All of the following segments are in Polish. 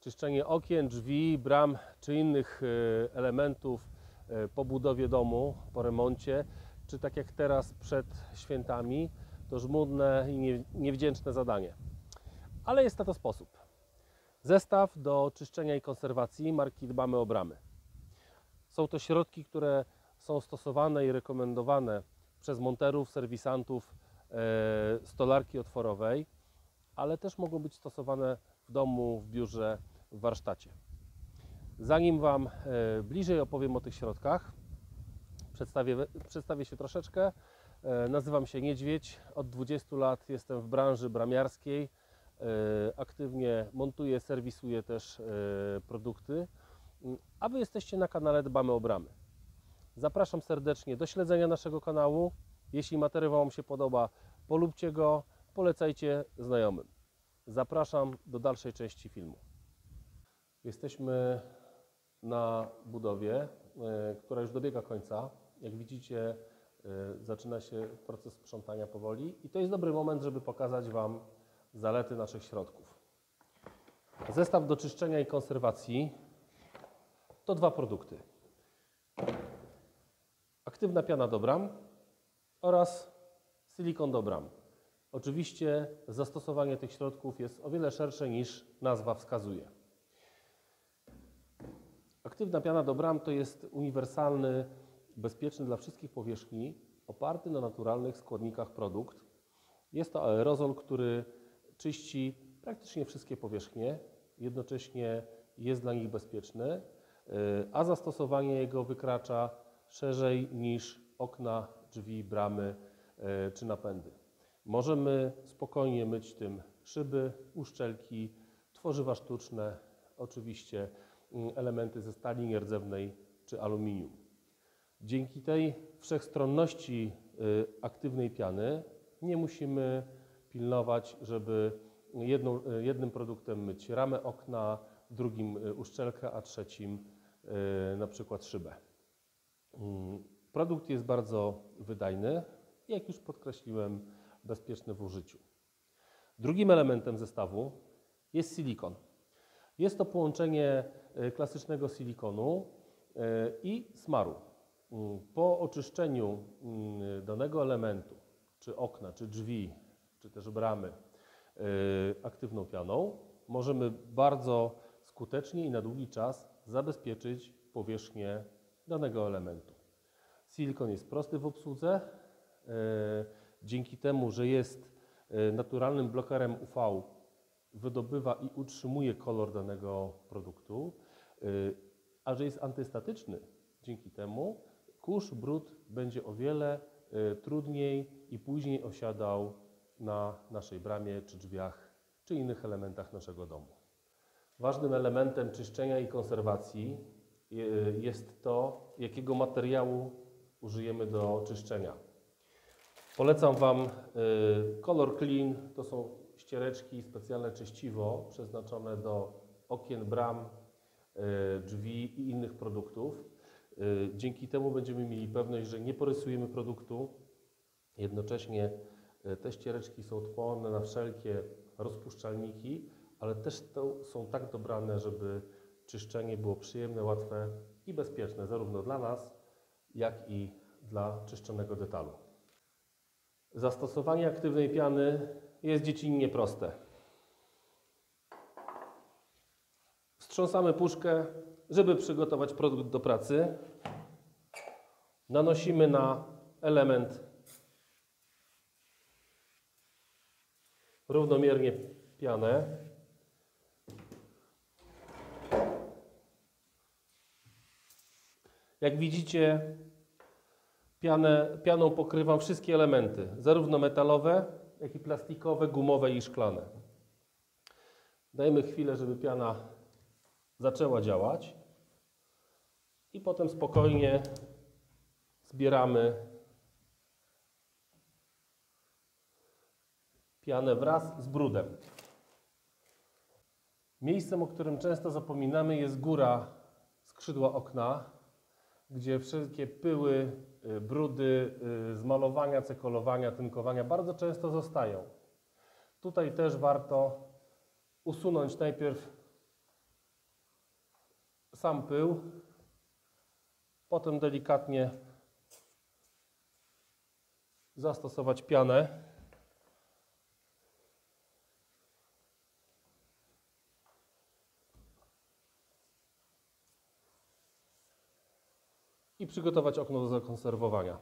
czyszczenie okien, drzwi, bram czy innych elementów po budowie domu, po remoncie, czy tak jak teraz przed świętami, to żmudne i niewdzięczne zadanie. Ale jest na to sposób. Zestaw do czyszczenia i konserwacji marki Dbamy o Bramy. Są to środki, które są stosowane i rekomendowane przez monterów, serwisantów stolarki otworowej, ale też mogą być stosowane w domu, w biurze, w warsztacie. Zanim Wam bliżej opowiem o tych środkach, przedstawię się troszeczkę. Nazywam się Niedźwiedź, od 20 lat jestem w branży bramiarskiej. Aktywnie montuję, serwisuję też produkty, a Wy jesteście na kanale Dbamy o Bramy. Zapraszam serdecznie do śledzenia naszego kanału. Jeśli materiał Wam się podoba, polubcie go, polecajcie znajomym. Zapraszam do dalszej części filmu. Jesteśmy na budowie, która już dobiega końca. Jak widzicie, zaczyna się proces sprzątania powoli i to jest dobry moment, żeby pokazać Wam zalety naszych środków. Zestaw do czyszczenia i konserwacji to dwa produkty. Aktywna piana do bram oraz silikon do bram. Oczywiście zastosowanie tych środków jest o wiele szersze niż nazwa wskazuje. Aktywna piana do bram to jest uniwersalny, bezpieczny dla wszystkich powierzchni, oparty na naturalnych składnikach produkt. Jest to aerozol, który czyści praktycznie wszystkie powierzchnie, jednocześnie jest dla nich bezpieczny, a zastosowanie jego wykracza szerzej niż okna, drzwi, bramy czy napędy. Możemy spokojnie myć tym szyby, uszczelki, tworzywa sztuczne, oczywiście elementy ze stali nierdzewnej czy aluminium. Dzięki tej wszechstronności aktywnej piany nie musimy pilnować, żeby jednym produktem myć ramę okna, drugim uszczelkę, a trzecim na przykład szybę. Produkt jest bardzo wydajny i, jak już podkreśliłem, bezpieczny w użyciu. Drugim elementem zestawu jest silikon. Jest to połączenie klasycznego silikonu i smaru. Po oczyszczeniu danego elementu, czy okna, czy drzwi, czy też bramy aktywną pianą, możemy bardzo skutecznie i na długi czas zabezpieczyć powierzchnię danego elementu. Silikon jest prosty w obsłudze. Dzięki temu, że jest naturalnym blokerem UV, wydobywa i utrzymuje kolor danego produktu, a że jest antystatyczny, dzięki temu kurz, brud będzie o wiele trudniej i później osiadał na naszej bramie, czy drzwiach, czy innych elementach naszego domu. Ważnym elementem czyszczenia i konserwacji jest to, jakiego materiału użyjemy do czyszczenia. Polecam Wam Color Clean, to są ściereczki, specjalne czyściwo przeznaczone do okien, bram, drzwi i innych produktów. Dzięki temu będziemy mieli pewność, że nie porysujemy produktu. Jednocześnie te ściereczki są odporne na wszelkie rozpuszczalniki, ale też są tak dobrane, żeby czyszczenie było przyjemne, łatwe i bezpieczne zarówno dla nas, jak i dla czyszczonego detalu. Zastosowanie aktywnej piany jest dziecinnie proste. Wstrząsamy puszkę, żeby przygotować produkt do pracy. Nanosimy na element równomiernie pianę. Jak widzicie, pianą pokrywam wszystkie elementy, zarówno metalowe, jak i plastikowe, gumowe i szklane. Dajmy chwilę, żeby piana zaczęła działać i potem spokojnie zbieramy pianę wraz z brudem. Miejscem, o którym często zapominamy, jest góra skrzydła okna, gdzie wszelkie pyły, brudy z malowania, cekolowania, tynkowania bardzo często zostają. Tutaj też warto usunąć najpierw sam pył, potem delikatnie zastosować pianę. I przygotować okno do zakonserwowania.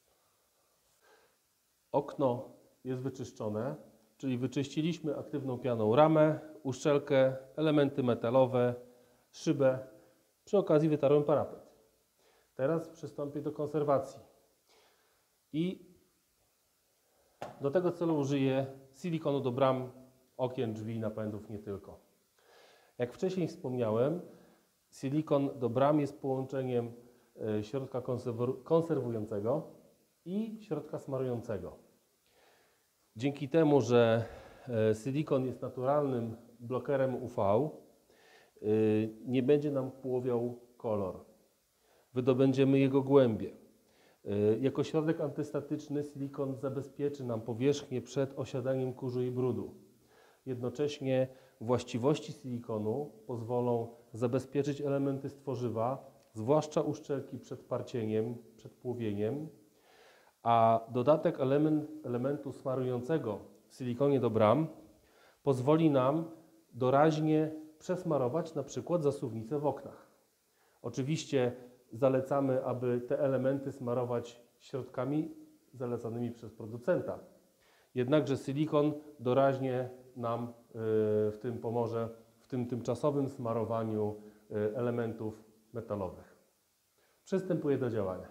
Okno jest wyczyszczone, czyli wyczyściliśmy aktywną pianą ramę, uszczelkę, elementy metalowe, szybę. Przy okazji wytarłem parapet. Teraz przystąpię do konserwacji. I do tego celu użyję silikonu do bram, okien, drzwi, napędów, nie tylko. Jak wcześniej wspomniałem, silikon do bram jest połączeniem środka konserwującego i środka smarującego. Dzięki temu, że silikon jest naturalnym blokerem UV, nie będzie nam płowiał kolor. Wydobędziemy jego głębię. Jako środek antystatyczny silikon zabezpieczy nam powierzchnię przed osiadaniem kurzu i brudu. Jednocześnie właściwości silikonu pozwolą zabezpieczyć elementy z tworzywa, zwłaszcza uszczelki przed parcieniem, przed płowieniem, a dodatek elementu smarującego w silikonie do bram pozwoli nam doraźnie przesmarować na przykład zasuwnicę w oknach. Oczywiście zalecamy, aby te elementy smarować środkami zalecanymi przez producenta. Jednakże silikon doraźnie nam w tym pomoże, w tym tymczasowym smarowaniu elementów metalowych. Przystępuję do działania.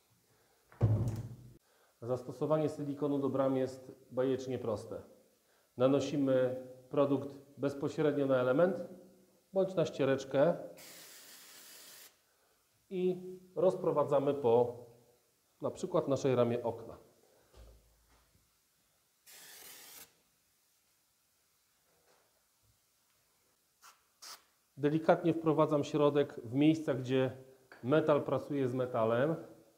Zastosowanie silikonu do bram jest bajecznie proste. Nanosimy produkt bezpośrednio na element bądź na ściereczkę i rozprowadzamy po na przykład naszej ramie okna. Delikatnie wprowadzam środek w miejsca, gdzie metal pracuje z metalem,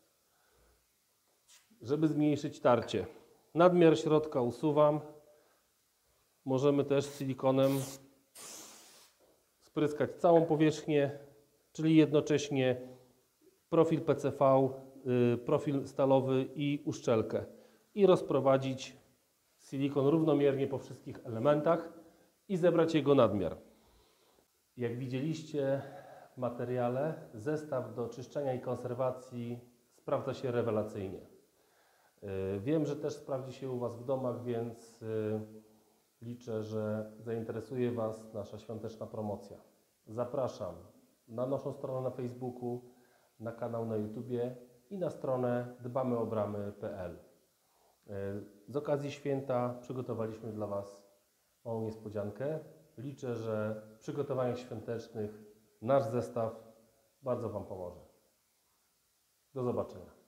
żeby zmniejszyć tarcie. Nadmiar środka usuwam. Możemy też silikonem spryskać całą powierzchnię, czyli jednocześnie profil PCV, profil stalowy i uszczelkę. I rozprowadzić silikon równomiernie po wszystkich elementach i zebrać jego nadmiar. Jak widzieliście w materiale, zestaw do czyszczenia i konserwacji sprawdza się rewelacyjnie. Wiem, że też sprawdzi się u Was w domach, więc liczę, że zainteresuje Was nasza świąteczna promocja. Zapraszam na naszą stronę na Facebooku, na kanał na YouTubie i na stronę dbamyobramy.pl. Z okazji święta przygotowaliśmy dla Was małą niespodziankę. Liczę, że w przygotowaniach świątecznych nasz zestaw bardzo Wam pomoże. Do zobaczenia.